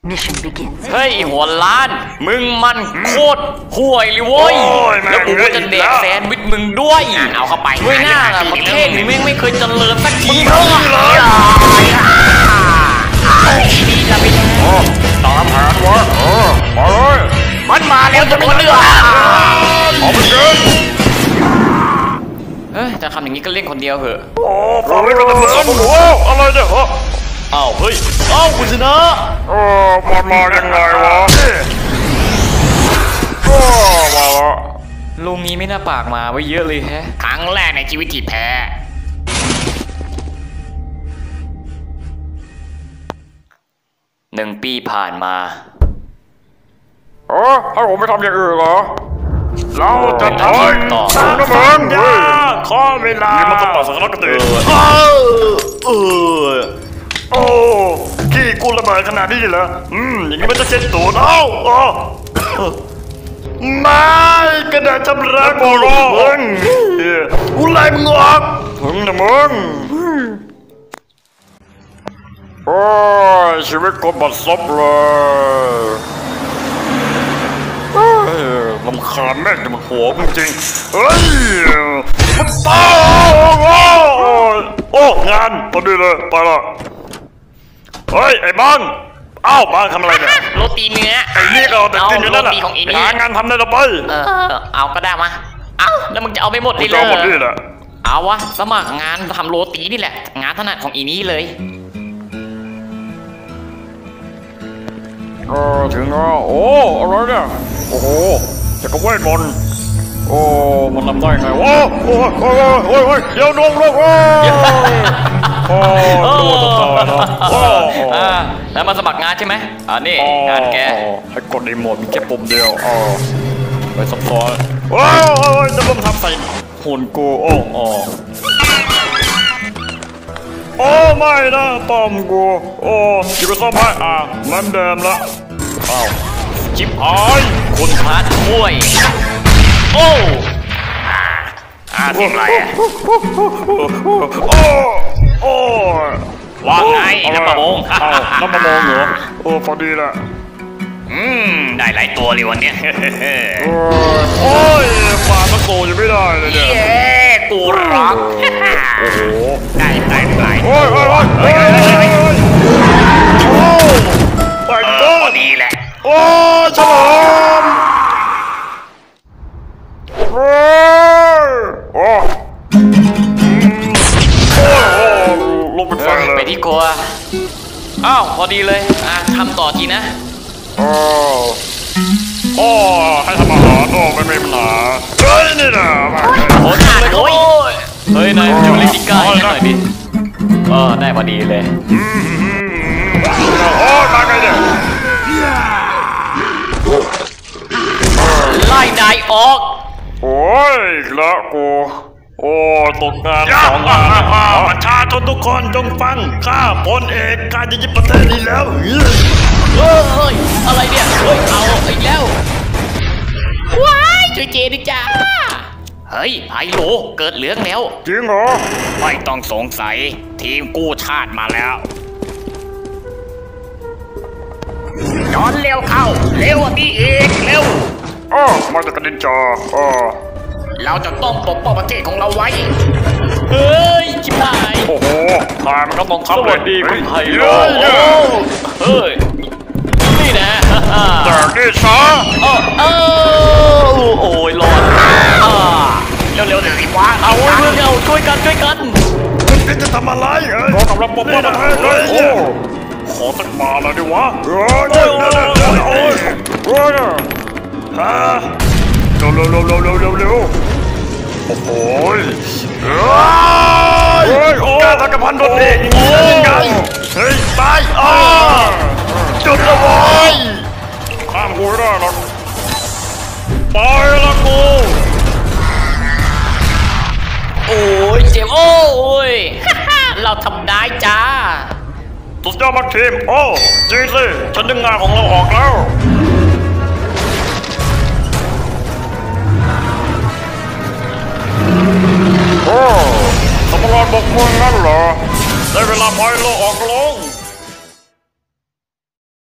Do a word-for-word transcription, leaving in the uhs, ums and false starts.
เฮ้ยหัวล้านมึงมันโคตรห่วยเลยเว้ยแล้วกูก็จะแดกแซนด์วิชมึงด้วยเอาเข้าไปด้วยหน้าล่ะประเทศนี้แม่งไม่เคยเจริญสักทีเลยดีละไปตามแผนวะเออมาเลยมันมาแล้วจะเป็นเรื่องเอาไปเกินเฮ้ยจะทำอย่างนี้ก็เล่นคนเดียวเหอะโอ้ผมไม่เป็นตำรวจหัวอะไรเนี่ยฮะอ้าวเฮ้ยอ้าวคุณชนะเออมันมายังไงวะโอ้มาละลุงนี้ไม่น่าปากมาไว้เยอะเลยแฮะครั้งแรกในชีวิตที่แพ้หนึ่งปีผ่านมาเออให้ผมไปทำอย่างอื่นเหรอเราจะทำต่อน้ำมันข้อเวลานี่มันต้องต่อสักนักเตะเออโอ้กี่กูระเบิดขนาดนี้เหรออืมอย่างนี้มันจะเช็ดตัวเอ้าไม่กระดาษชำระกูรอมึงกูไล่มึงออกมึงนะมึงโอ้ยชีวิตกูบัดซบเลยลำคาญแม่งจะมาหัวมึงจริงเฮ้ยมันตายโอ้งานพอดีเลยไปละเฮ้ยไอ้บ้างอ้าวบ้างทำอะไรเนี่ยโรตีเนื้อไอ้นี่เราแต่กินอยู่นั่นแหละหางานทำได้หรือไปเออเอาก็ได้มาเอาแล้วมึงจะเอาไปหมดเลยเอาหมดนี่แหละเอาวะสมัครงานทำโรตีนี่แหละงานถนัดของอีนี้เลยเออถึงแล้วโอ้อะไรเนี่ยโอ้โหจะกระเว้นมนโอ้มันทำได้ไงวะโอ้ยโอ้ยโอ้ยโอ้ยเดี๋ยวดวงลงโอ้โอ้ตัวตกเลยนะโอ้แล้วมาสมัครงานใช่ไหมอ่านี่งานแกให้กดรีโมทมีแค่ปุ่มเดียวอ๋อไปซับซ้อนโอ้ยจะต้องทำใส่หุ่นกูโอ้โอ้โอ้ไม่นะปอมกูโอ้จิบซ่อมให้อ่ะมันเดิมละอ้าวจิบหายคุณพระช่วยโอ้อ่าทีมอะไรอ่ะโอ้โอ้ว่าไงน้ำประมงน้ำประมงเหรอโอ้พอดีแหละอืมได้หลายตัวเลยวันเนี้ยโอ้ยปลาตะโกยังไม่ได้เลยเนี่ยเย้กูรักโอ้โหได้ได้ได้โอ้ยโอ้ยโอ้ยโอ้ยโอ้ยไปก็ดีแหละโอ้ยฉลามโอ้ยโอ้ยลงไปฟังเลยไปที่ครัวอ้าวพอดีเลยอ่ะทำต่อทีนะโอ้โอ้ให้ทำอาหารโอ้ไม่มีปัญหาเฮ้ยนี่นะโอ้ยเลยโอ้ยเฮ้ยนายจูเลติก้าให้หน่อยดิเออได้พอดีเลยโอ้มาไงเนี่ยไล่นายออกโอ้ยแล้วกูโอ้ตกงานสองงานประชาชนทุกคนจงฟังข้าพลเอกการจะยึดประเทศนี้แล้วเฮ้ยอะไรเนี่ยเฮ้ยเอาอีกแล้วว้ายช่วยเจดิจ้าเฮ้ยไพโลเกิดเหลืองแล้วจริงเหรอไม่ต้องสงสัยทีมกู้ชาติมาแล้วนอนเร็วเข้าเร็วนี่เองเร็วอ๋อมาจากกระดิ่งจออ๋อเราจะต้องปกป้องประเทศของเราไว้เฮ้ยชิบหายโอ้โหทายมันก็ต้องขับเลยดีคุณไพโลเฮ้ยนี่นะจากนี่ซะโอ้โอ้ยรอดเร็วเร็วเดี๋ยวรีบวางเอาเพื่อนเอาช่วยกันช่วยกันคุณจะทำอะไรเอ้ยเรากำลังปกป้องประเทศเลยขอสักมาแล้วดิวะโอ้ยโอ้ยโอ้ยโอ้ยฮะเร็วเร็วเร็วเร็วเร็วเร็วเร็วโอ้โหเฮ้ยโอ้ยตะกพันโดนเองโอ้ยเฮ้ยตายอ่ะจุดละวอยข้ามกูได้หรอกไปละกูโอ้ยเจ็บโอ้ยเราทำได้จ้าสุดยอดมากทีมโอ้จริงสิฉันดึงงานของเราออกแล้วโอ้ทำงานบกมืองั้นเหรอได้เวลาปล่อยโลออกลง